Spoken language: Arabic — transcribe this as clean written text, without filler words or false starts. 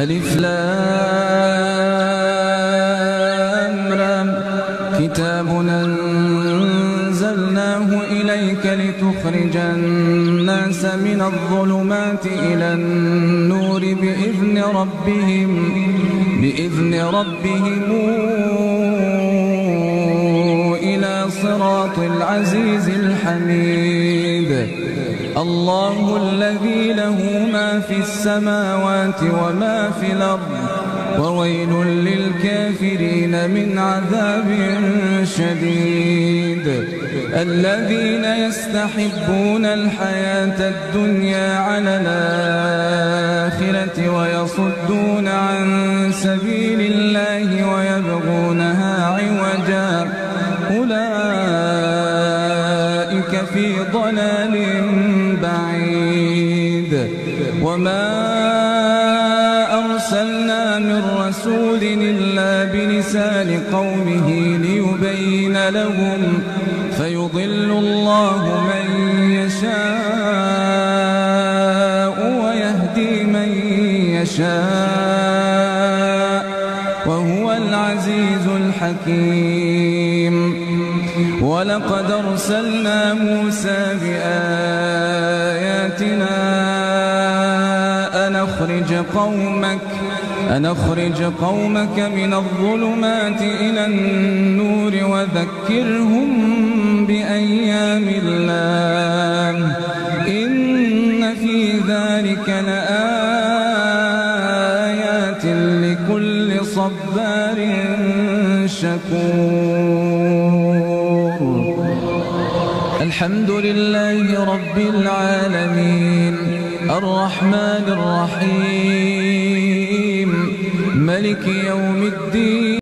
ألف لام را كتاب أنزلناه إليك لتخرج الناس من الظلمات إلى النور بإذن ربهم إلى صراط العزيز الحميد. الله الذي له ما في السماوات وما في الأرض وويل للكافرين من عذاب شديد. الذين يستحبون الحياة الدنيا على الآخرة ويصدون عن سبيل الله ويبغونها عوجا أولئك في ضلال بعيد. وما أرسلنا من رسول إلا بلسان قومه ليبين لهم فيضل الله من يشاء ويهدي من يشاء وهو العزيز الحكيم. ولقد أرسلنا موسى بآياتنا أن أخرج قومك من الظلمات إلى النور وذكرهم بأيام الله إن في ذلك لآيات لكل صبار شكور. الحمد لله رب العالمين الرحمن الرحيم ملك يوم الدين.